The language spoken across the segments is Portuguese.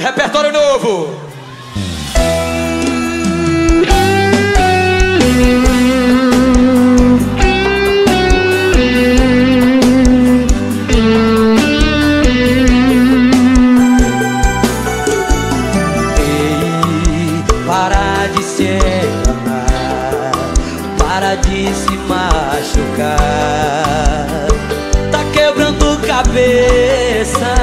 Repertório novo. Para de se enganar, para de se machucar. Tá quebrando cabeça.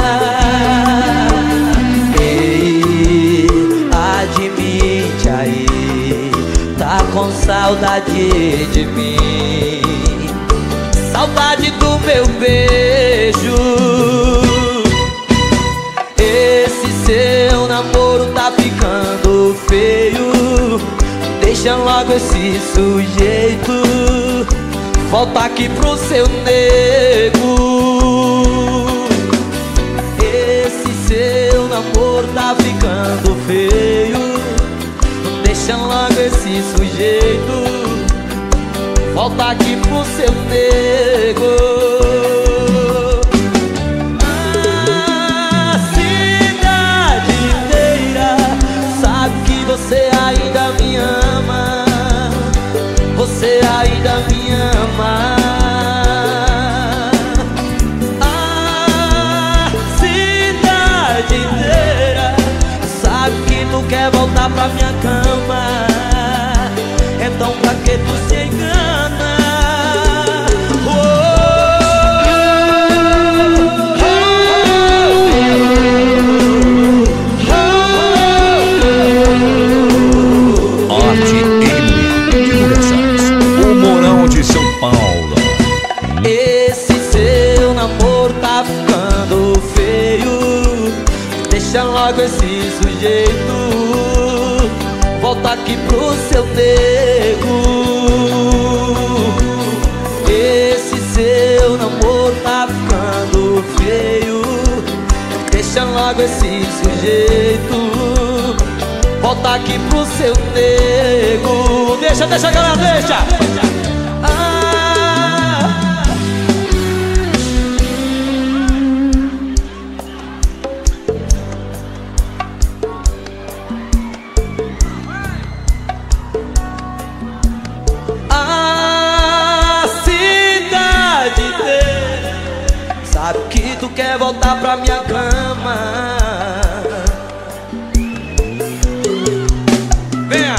Ei, admite aí, tá com saudade de mim, saudade do meu beijo. Esse seu namoro tá ficando feio, deixa logo esse sujeito, volta aqui pro seu nego. Esse seu namoro tá ficando feio, deixa logo esse sujeito, volta aqui pro seu nego. Você ainda me ama, você ainda me ama. A cidade inteira sabe que tu quer voltar pra minha cama, então pra que tu se engana? Deixa logo esse sujeito, volta aqui pro seu nego. Esse seu namoro tá ficando feio, deixa logo esse sujeito, volta aqui pro seu nego. Deixa, galera, deixa. Sabe que tu quer voltar pra minha cama. Venha!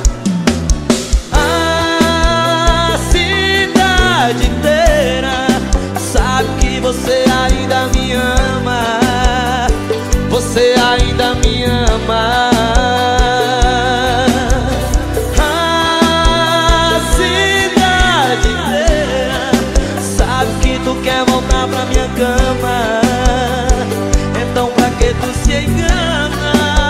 A cidade inteira sabe que você ainda me ama, você ainda me ama. A cidade inteira sabe que tu quer voltar pra minha cama, então pra que tu se engana?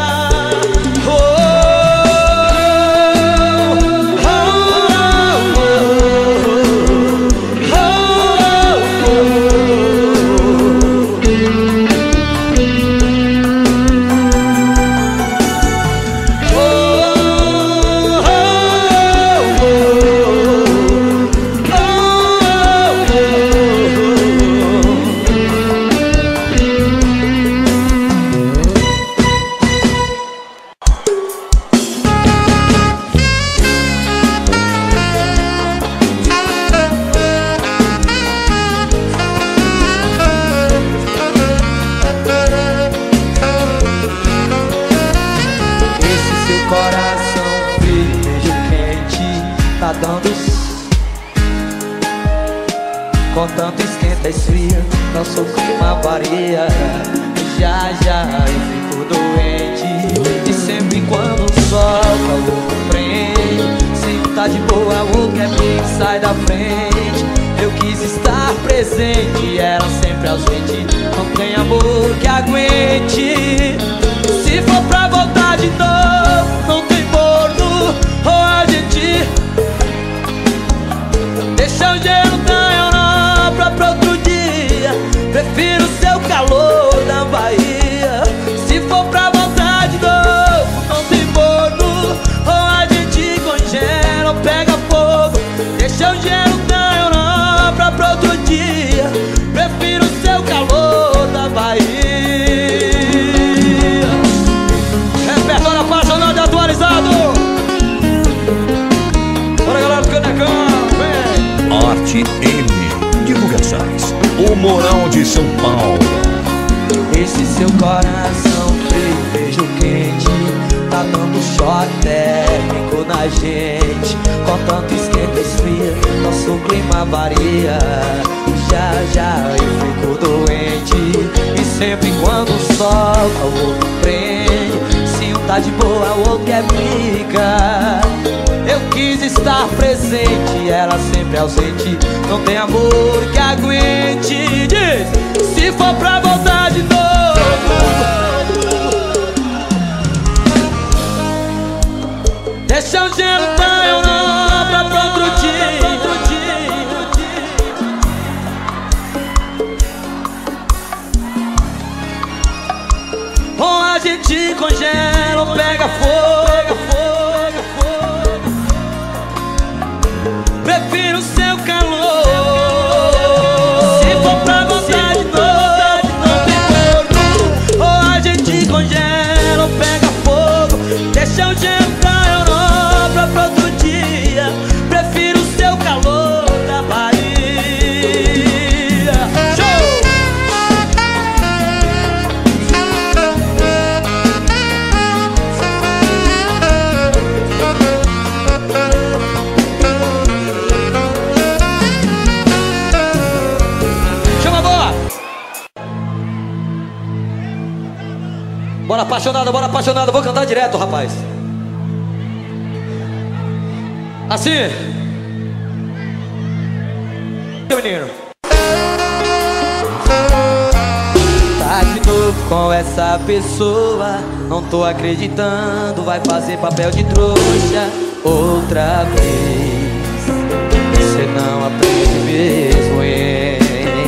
Com tanto esquenta, esfria, nosso clima varia. Já eu fico doente, e sempre quando o sol calor prende, sempre tá de boa, o que é bem sai da frente. Eu quis estar presente, era sempre ausente, não tem amor que aguente. Se for pra voltar de novo, não tem morno, ou a gente deixa o gelo da Europa pra outro dia. Prefiro o seu calor da Bahia. Se for pra voltar de novo, não tem morno, ou a gente congela ou pega fogo. Deixa o gelo da Europa pra outro dia. Prefiro o seu calor da Bahia. coração frio, beijo quente, tá dando choque térmico na gente. Com tanto esquenta e esfria, nosso clima varia. Já já eu fico doente, e sempre quando o sol o outro prende, se um tá de boa, o outro é briga. Eu quis estar presente, ela sempre ausente. Não tem amor que aguente. Diz, se for pra voltar de novo, deixa o gelo da Europa pra outro dia. Ou a gente congela ou pega fogo. Prefiro o seu calor. Se for pra voltar de novo, não tem fogo. Ou a gente congela ou pega fogo. Deixa o gelo da Europa pra outro dia. Prefiro o seu calor da Bahia. Show! Bora apaixonado, vou cantar direto, rapaz. Assim. Menino. Tá de novo com essa pessoa, não tô acreditando, vai fazer papel de trouxa outra vez. Você não aprende mesmo, hein?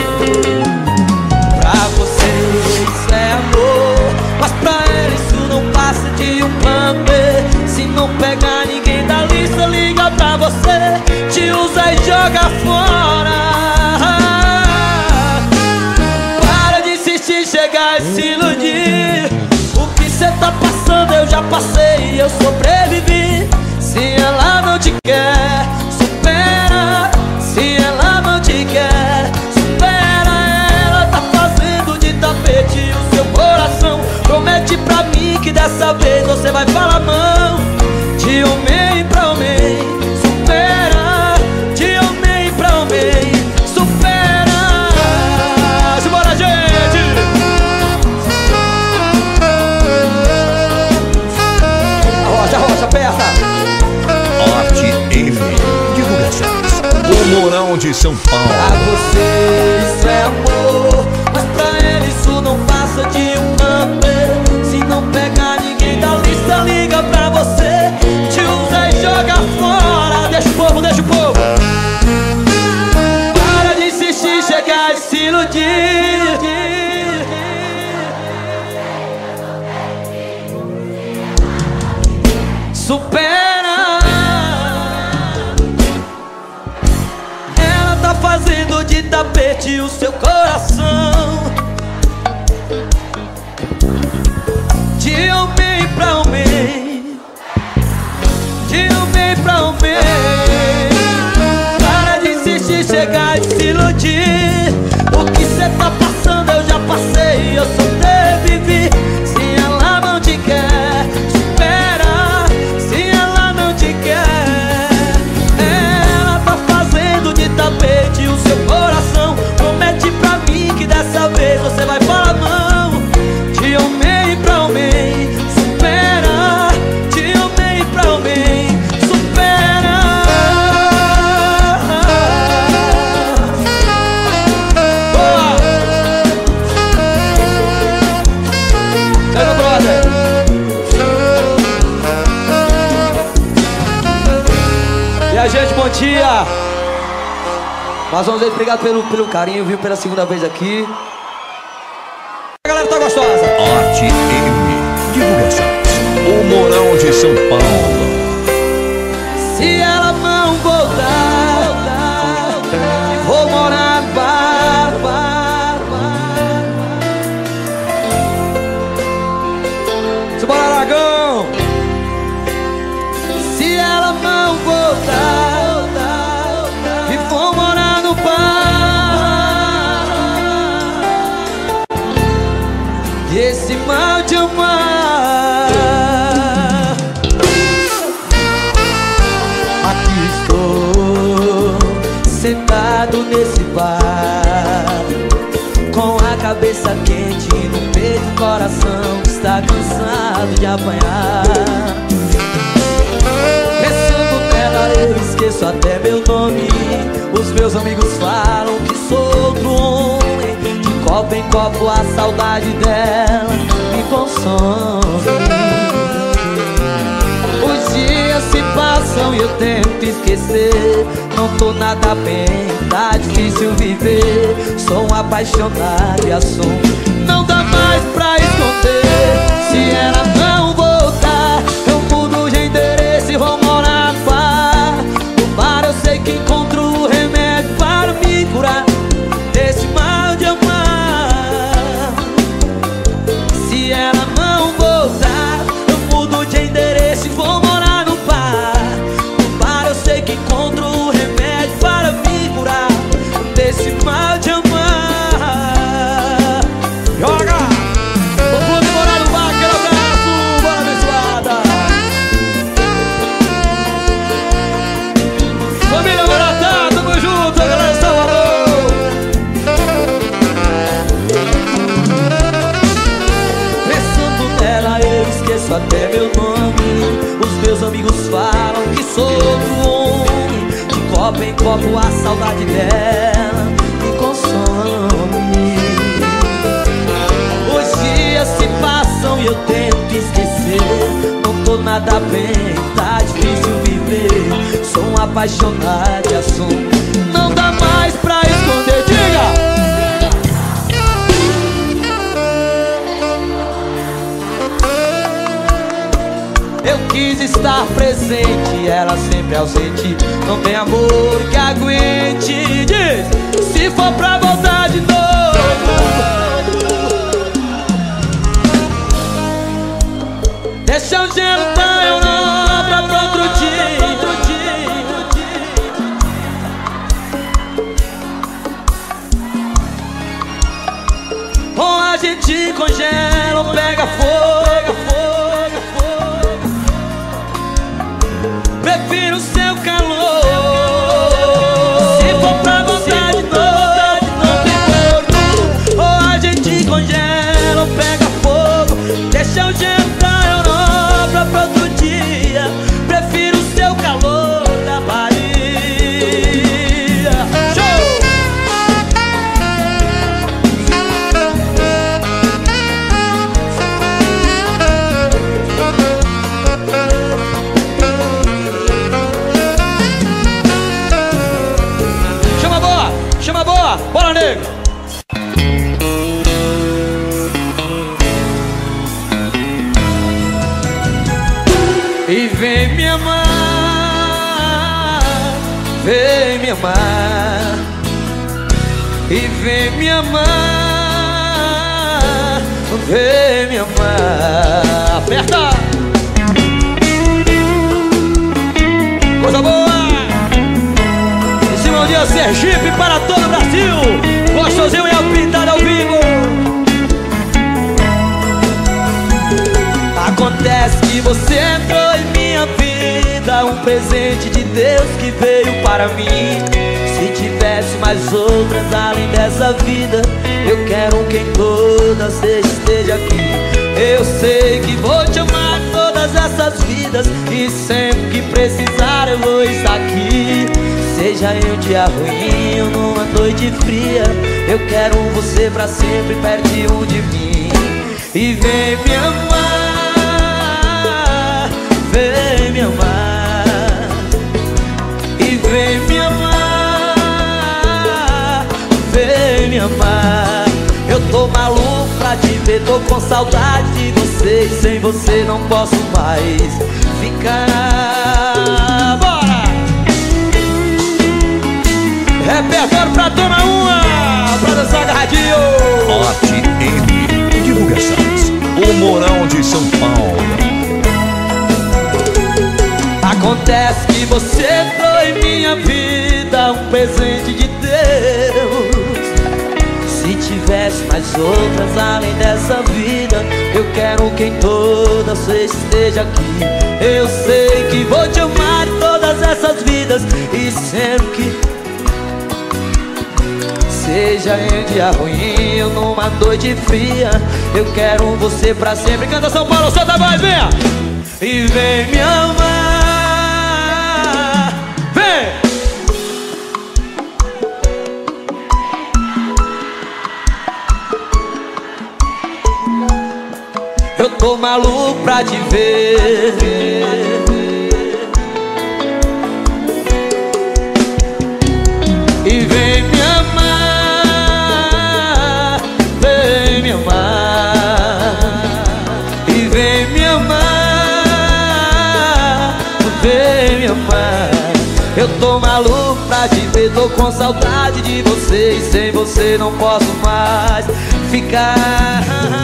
Pra você isso é amor, mas pra ela isso não passa de um plano B. Se não pegar ninguém da lista, liga pra você, te usa e joga fora. Para de insistir, chegar e se iludir. O que cê tá passando eu já passei e eu sobrevivi. Se ela não te quer, supera. Se ela não te quer, supera. Ela tá fazendo de tapete o seu coração. Promete pra mim que dessa vez você vai falar mão. De homem pra homem, supera. De homem pra homem, supera. Simbora, gente! Arrocha, peça! Arte M, divulgações. O Mourão de São Paulo. Pra você isso é amor, mas pra ele isso não passa de um papel. Se não pegar ninguém da lista, liga pra você, te usa e joga fora. Deixa o povo, deixa o povo. Para de insistir, chegar e se iludir. Supera. Ela tá fazendo de tapete o seu coração. De homem pra homem, de homem pra homem. Para de insistir, chegar e se iludir. O que cê tá passando eu já passei, eu sobrevivi. Se ela não te quer, supera. Se ela não te quer, ela tá fazendo de tapete o seu coração. Promete pra mim que dessa vez você vai falar não. De homem pra homem, supera. De homem pra homem, supera. Boa! Sai, meu brother! E a gente, bom dia! Mais uma vez, obrigado pelo carinho, viu? Pela segunda vez aqui. A galera tá gostosa. Arte M, divulgações. O Mourão de São Paulo. Se ela não voltar, vou morar no bar, bar, bar. Simbora, Aragão. Se ela não voltar, e vou morar no bar. E esse mal de amar. Aqui estou, sentado nesse bar, com a cabeça quente no peito, o coração que está cansado de apanhar. Pensando nela eu esqueço até meu nome. Os meus amigos falam que sou outro homem. De copo em copo a saudade dela me consome. Os dias se passam e eu tento esquecer. Não tô nada bem, tá difícil viver. Sou um apaixonado e assumo, não dá mais pra esconder. Se ela não voltar, eu mudo de endereço e vou morar no bar. No bar eu sei que encontro o remédio para me curar desse mal de amar. Se ela não voltar, eu mudo de endereço e vou morar no bar. No bar eu sei que encontro o remédio para me curar desse mal de amar. Joga! Vou morar no bar, aquele abraço, bora abençoada. Família Maratá, tamo junto, galera de Salvador. Pensando nela eu esqueço até meu nome. Os meus amigos falam que sou outro homem. De copo em copo a saudade dela me consome. Os dias se passam e eu tento esquecer. Não tô nada bem, tá difícil viver. Sou um apaixonado e assumo, não dá mais pra esconder. Diga! Eu quis estar presente, ela sempre ausente. Não tem amor que aguente. Diz, se for pra voltar de novo, deixa o gelo da Europa pra outro dia. Ou a gente congela ou pega fogo. Prefiro o seu calor. Se for pra voltar de novo, não tem corpo. Ou a gente congela ou pega fogo. Deixa o gelo da Europa pra outro dia. Prefiro o seu calor da Bahia. Show! Chama boa, bora nego! E vem me amar, vem me amar. E vem me amar, vem me amar. Aperta! Coisa boa! Bom dia, Sergipe, para todo o Brasil. Gostosinho e apintado ao vivo. Acontece que você entrou em minha vida, um presente de Deus que veio para mim. Se tivesse mais outras além dessa vida, eu quero que em todas você esteja aqui. Eu sei que vou te amar todas essas vidas, e sempre que precisar eu vou estar aqui. Seja em um dia ruim ou numa noite fria, eu quero você pra sempre pertinho de mim. E vem me amar, vem me amar. E vem me amar, vem me amar. Eu tô maluco pra te ver, tô com saudade de você, e sem você não posso mais ficar. Bora! Repertório pra tomar uma, pra dançar agarradinho. Arte M Divulgações, o Morão de São Paulo. Acontece que você entrou em minha vida, um presente de Deus. Se tivesse tivesse mais outras além dessa vida, eu quero que em todas você esteja aqui. Eu sei que vou te amar em todas essas vidas, e sempre que seja em dia ruim ou numa noite fria, eu quero você pra sempre. Canta São Paulo, solta a voz, venha! E vem me amar, vem! Eu tô maluco pra te ver. E vem me amar, vem me amar. E vem me amar, vem me amar. Eu tô maluco pra te ver, tô com saudade de você, e sem você não posso mais ficar.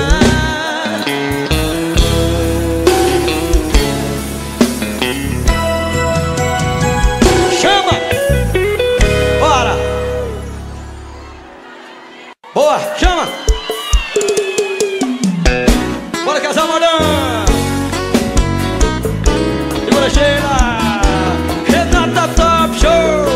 Boa, chama! Bora casar, Modão! Segura, Sheila! Renata Top Show!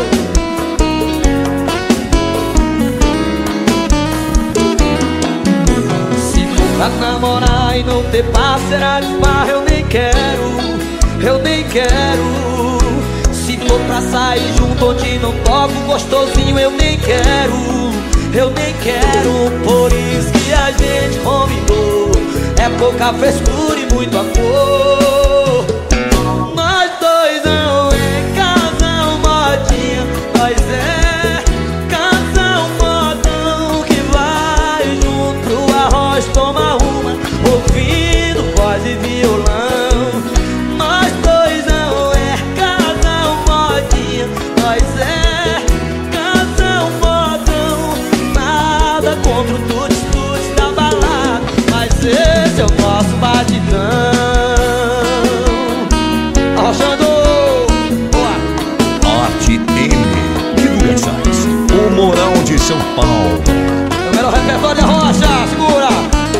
Se for pra namorar e não ter parceira de barra, eu nem quero, eu nem quero. Se for pra sair junto onde não toco gostosinho, eu nem quero, eu nem quero. Por isso que a gente combinou, é pouca frescura e muito amor. Nós dois não é casal modinha, nós é casal modão que vai junto pro arroz tomar uma, ouvindo voz e violão. Nós dois não é casal modinha, nós é contra o tuts-tuts da balada, mas esse é o nosso batidão. Arrochando! Boa! Arte M Divulgações, o Morão de São Paulo. O melhor repertório de Arrocha, segura!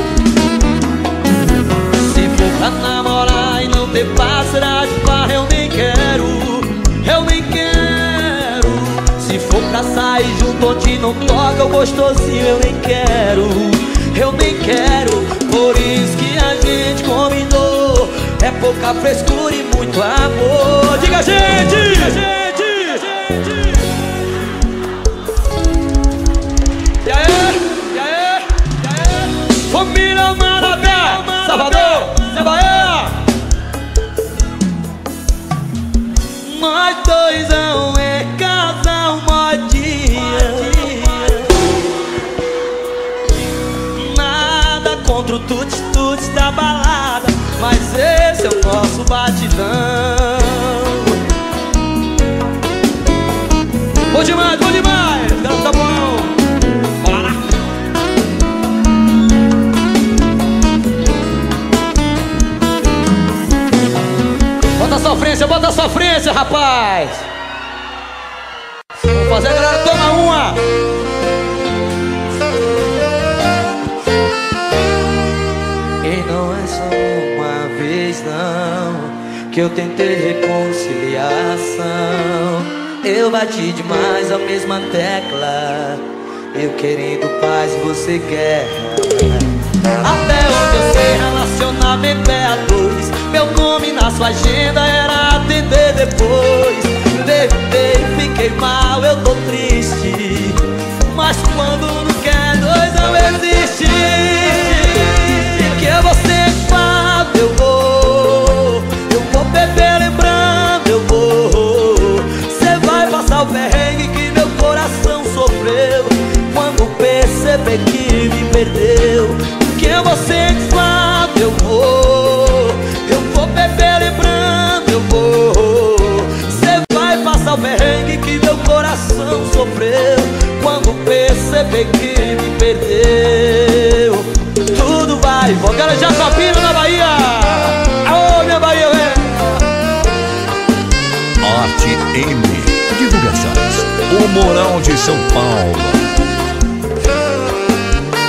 Se for pra namorar e não ter parceira de farra, eu nem quero, eu nem quero. Se for pra sair junto onde não toca o gostosinho, eu nem quero, eu nem quero. Por isso que a gente combinou, é pouca frescura e muito amor. Diga, gente! Diga, gente! E aí? E aí? E aí? Família Marabé, Salvador, Bahia. Nós dois não é casal modinha, nada contra o tuts-tuts da balada, mas esse é o nosso batidão. Bom demais, garoto, tá bom. Bora! Bota a sofrência, rapaz. Vamos fazer a galera tomar uma. E não é só uma vez não que eu tentei reconciliação. Eu bati demais a mesma tecla, eu querendo paz, você guerra. Até onde eu sei, relacionamento é a dois. Meu nome na sua agenda era atender depois. Tentei, fiquei mal, eu tô triste, mas quando não quer dois não existe. Que é você que fala, eu vou beber lembrando, eu vou. Cê vai passar o perrengue que meu coração sofreu quando perceber que me perdeu. Que é você que fala, eu vou beber lembrando, eu vou. Cê vai passar o perrengue que meu coração sofreu quando perceber que me perdeu. Tudo vai, vou garojar Capina na Bahia. Aô, minha Bahia, velho. Arte M Divulgações, o Morão de São Paulo.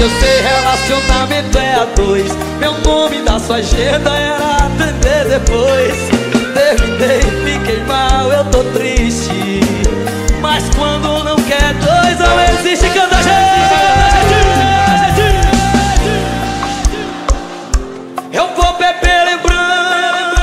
eu sei, relacionamento é a dois. Meu nome da sua agenda era atender depois. Terminei, fiquei mal, eu tô triste. Mas quando não quer dois, não existe. Canta, gente! Eu vou beber lembrando.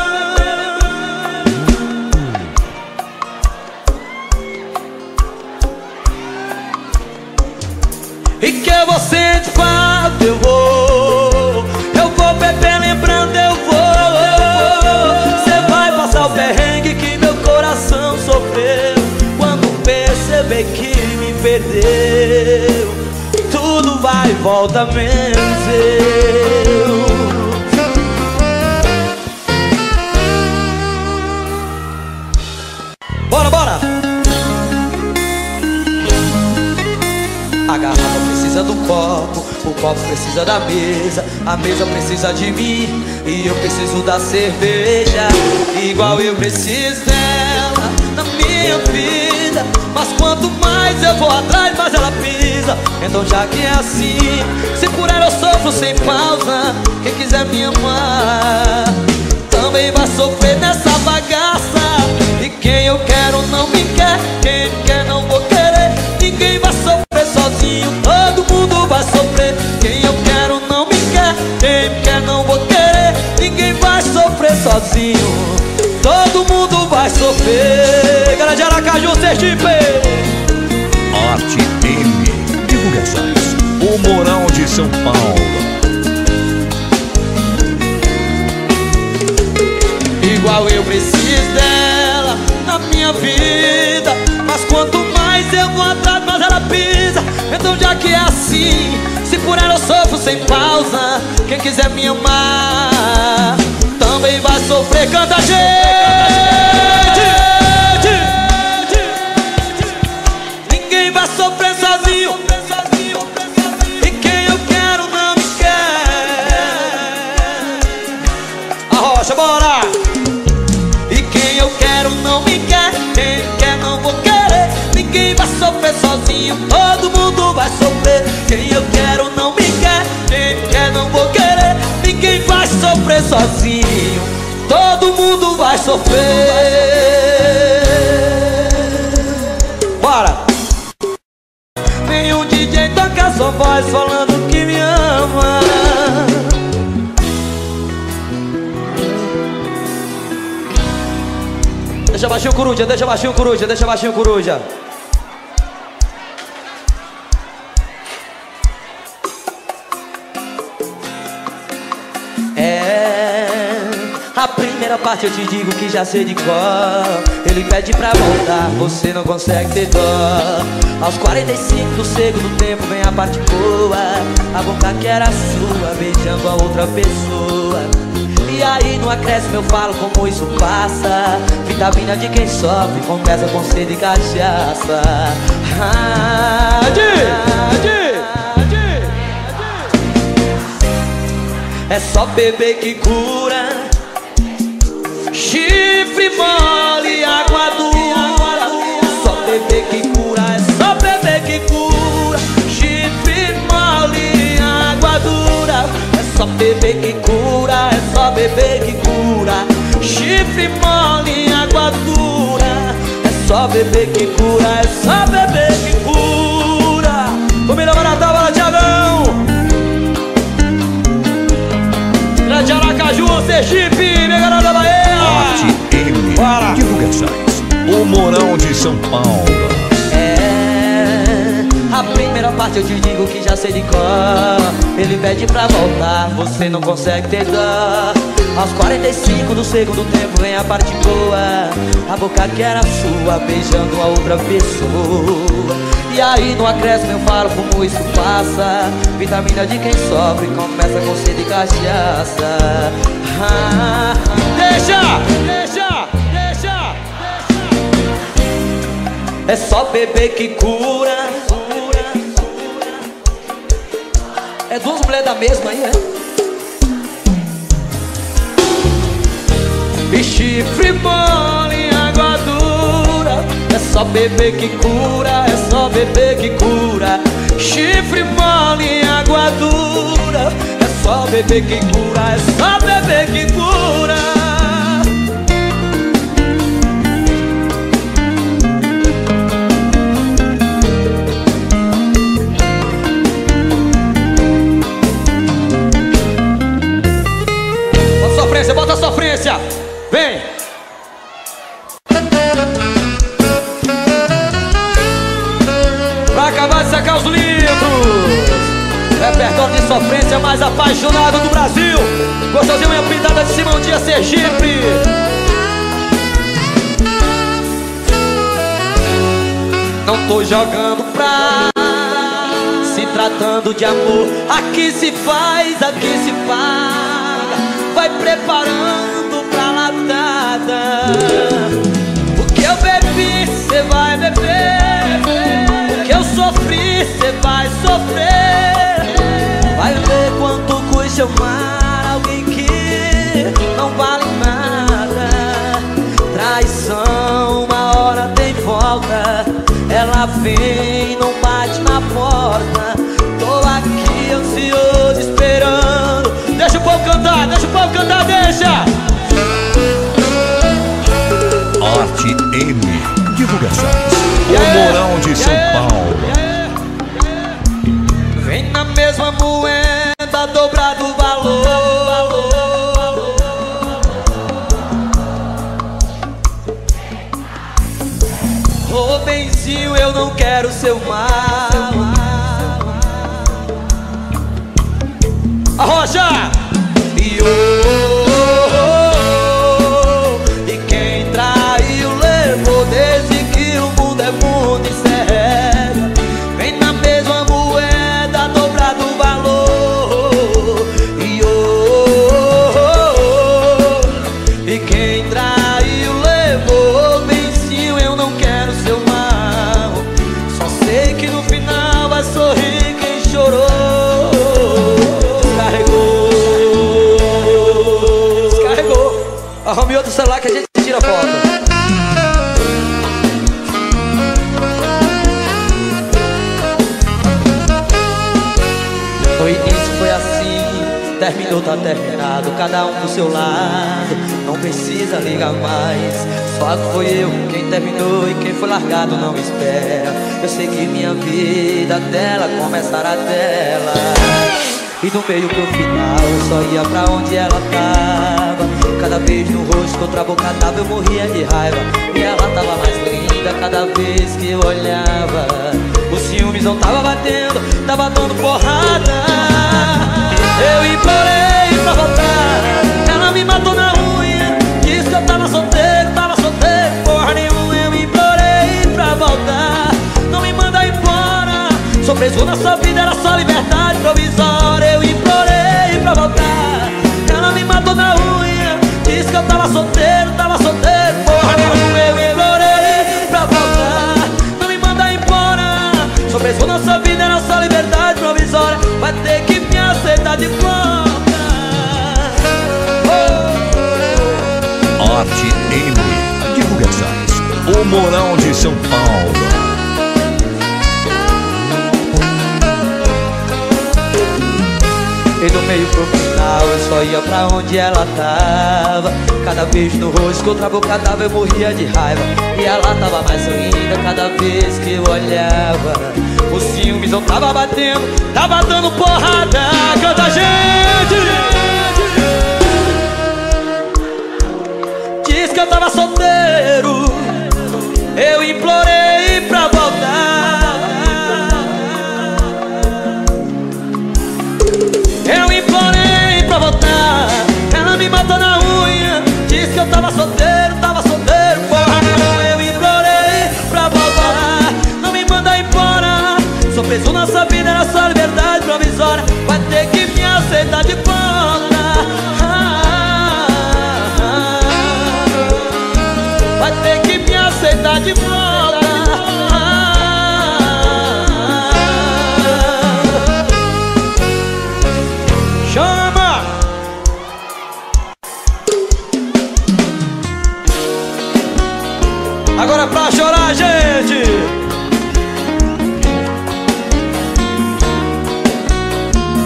E que eu vou sentir falta, eu vou beber lembrando, eu vou. Cê vai passar o perrengue que meu coração sofreu quando perceber que me perdeu. Tudo vai e volta menos eu. Bora, bora! A garrafa precisa do copo, o copo precisa da mesa, a mesa precisa de mim e eu preciso da cerveja. Igual eu preciso dela na minha vida, mas quanto mais eu vou atrás, mais ela pisa. Então já que é assim, se por ela eu sofro sem pausa, quem quiser me amar também vai sofrer nessa bagaça. E quem eu quero não me quer, quem me quer não vou querer. Ninguém vai sofrer sozinho, todo mundo vai sofrer. Quem eu quero não me quer, quem me quer não vou querer. Ninguém vai sofrer sozinho, todo mundo vai sofrer. Galera de Aracaju, Sergipe. Arte M Divulgações, o Morão de São Paulo. Igual eu preciso dela na minha vida, mas quanto mais eu vou atrás, mais ela pisa. Então já que é assim, se por ela eu sofro sem pausa, quem quiser me amar também vai sofrer. Canta, gente! Ninguém vai sofrer sozinho, e quem eu quero não me quer. Arrocha, bora! Eu quero não me quer, quem quer não vou querer. Ninguém vai sofrer sozinho, todo mundo vai sofrer. Quem eu quero não me quer, quem quer não vou querer. Ninguém vai sofrer sozinho, todo mundo vai sofrer. Bora! Nenhum DJ toca sua voz falando que me ama. Deixa baixinho coruja, deixa baixinho coruja, deixa baixinho coruja. A primeira parte eu te digo que já sei de cor. Ele pede pra voltar, você não consegue ter dó. Aos 45 do segundo tempo vem a parte boa. A boca que era sua, beijando a outra pessoa. E aí no acréscimo eu falo como isso passa. Vitamina de quem sofre, começa com sede e cachaça. É só beber que cura. Chifre mole, água dura. É só beber que cura, é só beber que cura. Chifre mole, água dura. É só beber que cura, é só beber que cura. Chifre mole, água dura. É só beber que cura, é só beber que cura. Comida barata, bala, Thiagão. Grande Aracaju, Sergipe, Megará da Bahia. Arte M Divulgações, o Morão de São Paulo. A primeira parte eu te digo que já sei de cor. Ele pede pra voltar, você não consegue ter dó. Aos 45 do segundo tempo vem a parte boa. A boca que era sua, beijando a outra pessoa. E aí no acréscimo eu falo como isso passa. Vitamina de quem sofre, começa com sede e cachaça. Deixa. É só beber que cura. É duas mulheres da mesma aí, é? E chifre mole, água dura. É só beber que cura, é só beber que cura. Chifre mole, água madura. É só beber que cura, é só beber que cura. Bota sofrência, bota sofrência. Vem! Pra acabar de secar os livros, repertório de sofrência mais apaixonado do Brasil. Gostosinho, minha pintada de Simão Dias, Sergipe. Não tô jogando pra se tratando de amor. Aqui se faz, aqui se paga. Vai preparando pra latada. O que eu bebi, cê vai beber. O que eu sofri, cê vai sofrer. Vai ver quanto custa amar alguém que não vale nada. Traição, uma hora tem volta. Ela vem, não bate na porta. Tô aqui ansioso esperando. Deixa o povo cantar, deixa o povo cantar, deixa! Arte M Divulgações, o Morão de São Paulo. Vem na mesma moeda, dobrado o valor. Ô benzinho, eu não quero seu mal. Arrocha! E quem traiu levou, desde que o mundo é mundo e sério. Vem na mesma moeda, dobrado o valor. E quem traiu levou, benzinho, eu não quero seu mal. Só sei que no final vai sorrir quem chorou. Arrume outro celular que a gente tira foto. No início foi assim, terminou, tá terminado. Cada um do seu lado, não precisa ligar mais. Só que foi eu quem terminou e quem foi largado não espera. Eu segui minha vida dela, começar a dela. E do meio pro final eu só ia pra onde ela tava. Cada beijo no rosto, outra boca dava, eu morria de raiva. E ela tava mais linda cada vez que eu olhava. O ciúmes não tava batendo, tava dando porrada. Eu implorei pra voltar, ela me matou na unha. Disse que eu tava solteiro, porra nenhuma. Eu implorei pra voltar, não me manda embora. Sou preso na sua vida, era só liberdade provisória. Eu implorei pra voltar, ela me matou na unha. Disse que eu tava solteiro, porra nenhuma. Eu implorei pra voltar, não me manda embora. Sou preso na sua vida, era só liberdade provisória. Vai ter que me aceitar de volta. Arte M Divulgações, o Morão de São Paulo. E do meio pro final eu só ia pra onde ela tava. Cada beijo no rosto, outra boca dava, eu morria de raiva. E ela tava mais linda cada vez que eu olhava. O ciúmes não tava batendo, tava dando porrada. Canta, gente! Diz que eu tava solteiro, eu implorei pra voltar. Eu implorei pra voltar, ela me matou na unha. Disse que eu tava solteiro, porra não. Eu implorei pra voltar, não me manda embora. Sou preso na sua vida, era só liberdade provisória. Vai ter que me aceitar de volta. Vai ter que me aceitar de volta. Chama! Agora pra chorar, gente!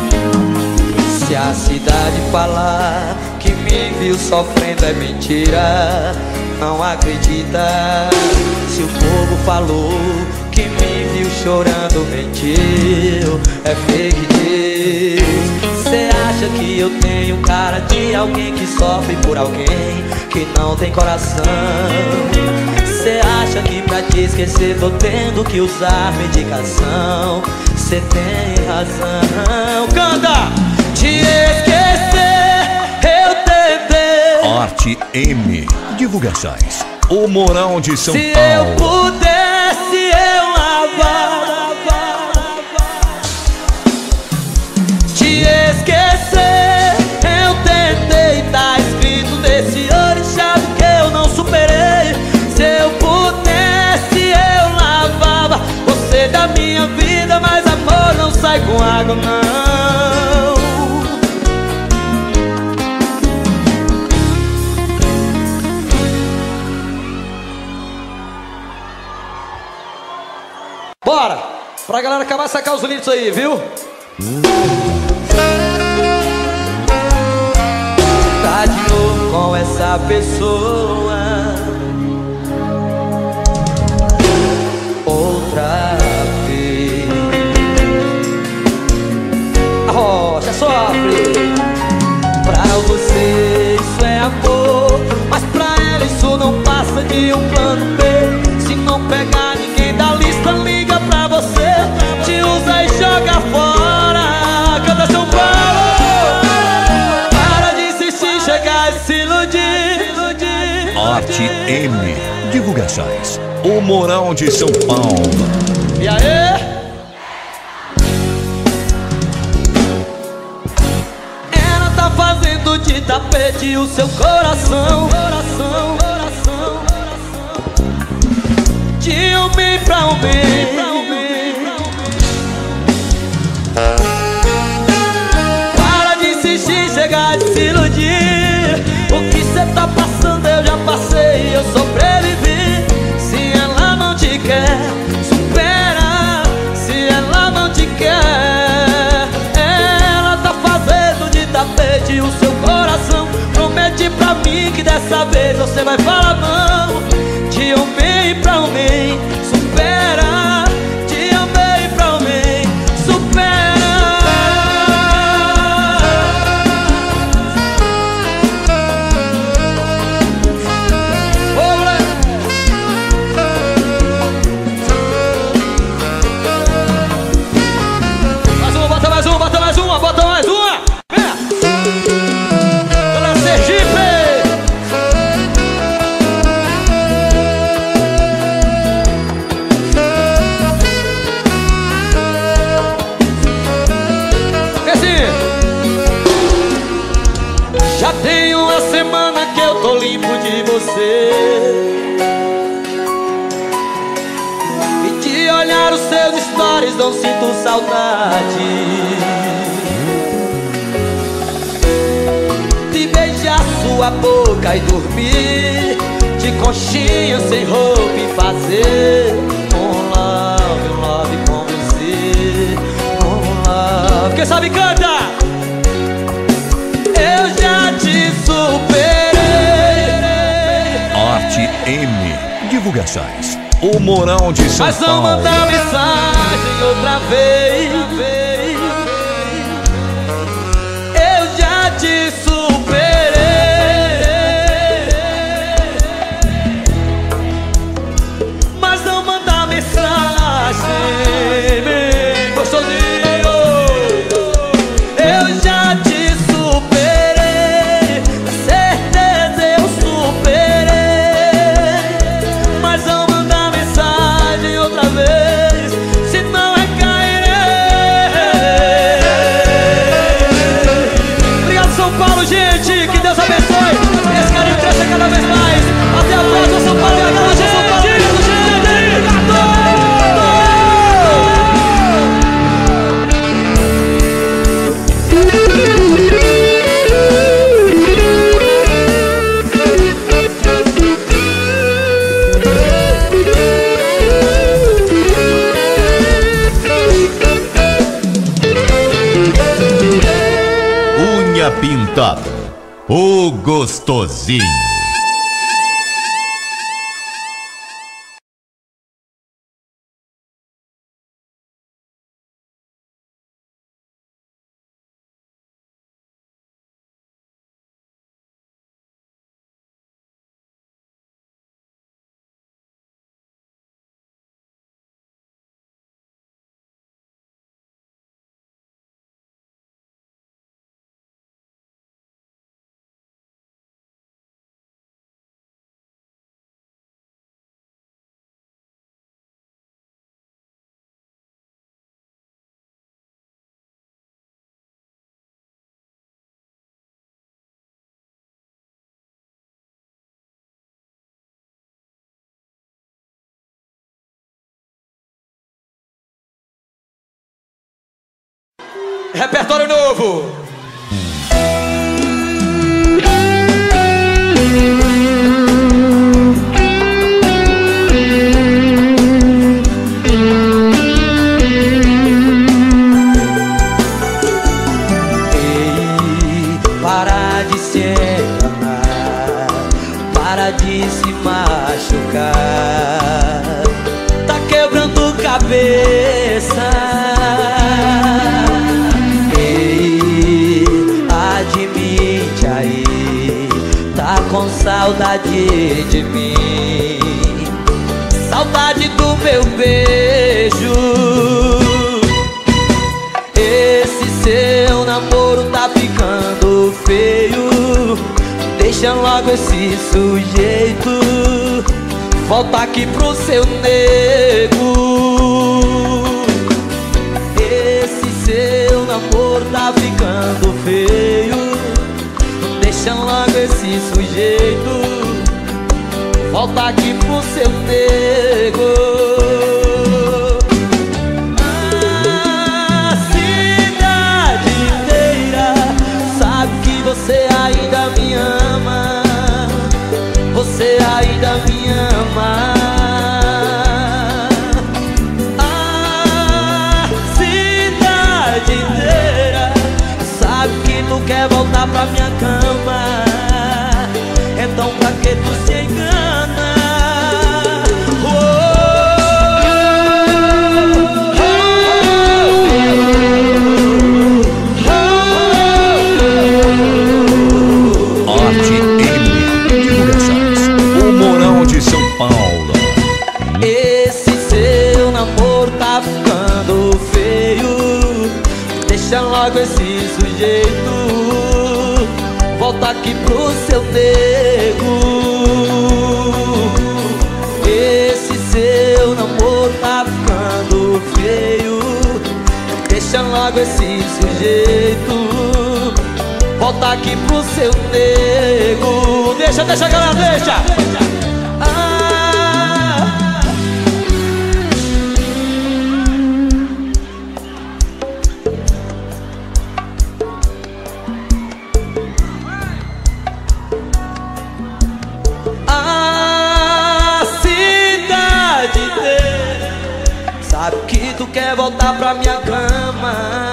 a cidade falar que me viu sofrendo é mentira, não acredita. Se o povo falou que me viu chorando, mentiu, é fake news. Cê acha que eu tenho cara de alguém que sofre por alguém que não tem coração? Cê acha que pra te esquecer tô tendo que usar medicação? Cê tem razão. Canta! Te esquecer, eu tentei. Arte M Divulgações, o Moral de São Paulo. Se eu pudesse, eu lavava. Te esquecer, eu tentei. Tá escrito nesse orixá que eu não superei. Se eu pudesse, eu lavava você da minha vida, mas amor não sai com água, não. Bora! Pra galera acabar de sacar os litros aí, viu? Tá de novo com essa pessoa, outra vez. A rocha sofre. Pra você isso é amor, mas pra ela isso não passa de um plano B. Se não pegar ninguém da lista, liga pra você, te usa e joga fora. Canta São Paulo. Para de insistir, chegar e se iludir. Arte M Divulgações, o Moral de São Paulo. E aí? Ela tá fazendo de tapete o seu coração. De um bem pra um bem. Para de insistir, chegar e se iludir. O que cê tá passando eu já passei, eu sobrevivi. Se ela não te quer, supera. Se ela não te quer, ela tá fazendo de tapete o seu coração. Promete pra mim que dessa vez você vai falar não. De um bem pra um bem, supera. De um bem pra um bem, supera. Olé. Mais uma, bota mais uma, bota mais uma, bota mais uma. Olha Sergipe. Já tem uma semana que eu tô limpo de você, e de olhar os seus stories não sinto saudade. De beijar sua boca e dormir de conchinha sem roupa e fazer um love com você. Um love. Quem sabe canta! Eu já te superei. Arte M Divulgações, o Moral de São Mas não Paulo. manda mensagem outra vez. Eu já te superei. Mas não manda mensagem bem gostosinho. Eu já te superei, certeza eu superei. Mas não manda mensagem outra vez, senão é cairei. Obrigado São Paulo, gente, que Deus abençoe. Esse carinho cresça cada vez mais. Até a próxima, São Paulo, e a galera de São Paulo. Unha Pintada, o gostosinho. Repertório novo. Ei, para de se enganar, para de se machucar. Tá quebrando cabeça. Com saudade de mim, saudade do meu beijo. Esse seu namoro tá ficando feio. Deixa logo esse sujeito, volta aqui pro seu nego. Esse seu namoro tá ficando feio. Deixa logo esse sujeito, volta aqui pro seu nego. A cidade inteira sabe que você ainda me ama. Você ainda me ama. A cidade inteira sabe que tu quer voltar pra minha cama. Então pra que tu se engana? Arte M Divulgações, o Morão de São Paulo. Esse seu namoro tá ficando feio. Deixa logo esse sujeito, volta aqui pro seu nego. Esse seu namoro tá ficando feio. Deixa logo esse sujeito, volta aqui pro seu nego. Deixa, galera, deixa. Sabe que tu quer voltar pra minha cama.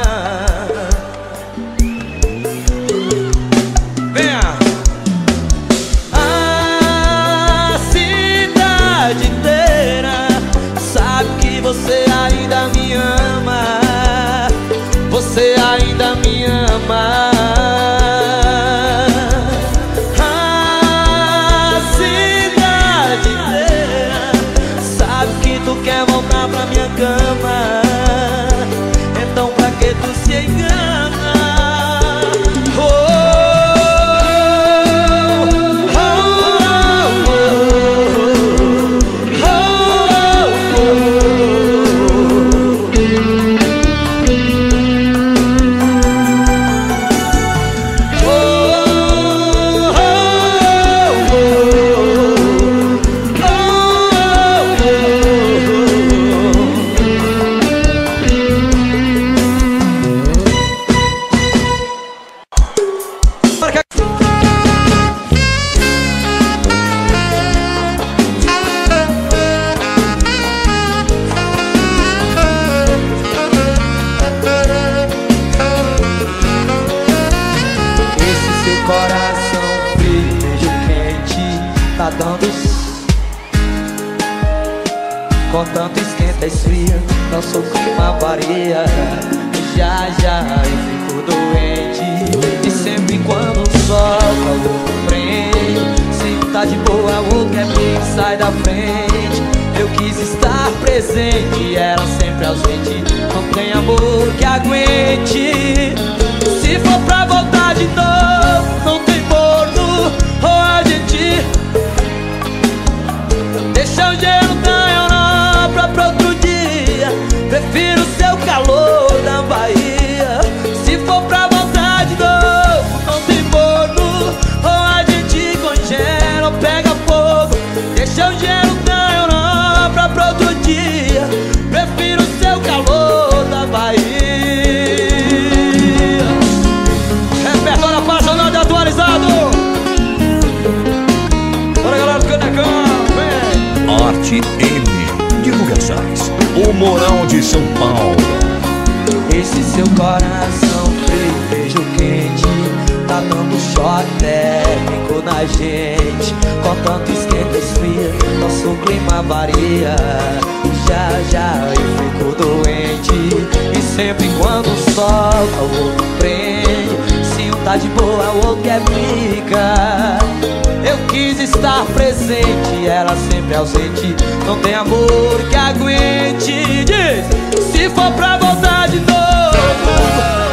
Venha! A cidade inteira sabe que você ainda me ama. Você ainda me ama. A cidade inteira sabe que tu quer voltar pra minha cama. Então pra que Com tanto esquenta, esfria, nosso clima varia. Já eu fico doente. E sempre quando o sol calor prende, se tá de boa, o que é bem sai da frente. Eu quis estar presente, ela sempre ausente. Não tem amor que aguente. Se for pra voltar de novo, não tem morno ou a gente deixa o gelo da Europa pra outro dia. Prefiro seu calor da Bahia. Se for pra voltar de novo, não tem morno ou a gente congela ou pega fogo. Deixa o gelo da Europa pra outro dia. Prefiro seu calor da Bahia. Repertório apaixonado e atualizado. Bora, galera do Canecão, vem! Arte M Divulgações, o Morão de São Paulo. Esse seu coração frio, beijo quente, tá dando choque térmico na gente. Com tanto esquenta, esfria, nosso clima varia. Já eu fico doente. E sempre quando o sol o outro prende, se um tá de boa, o outro quer briga. Eu quis estar presente, ela sempre ausente. Não tem amor que aguente. Diz, se for pra voltar de novo,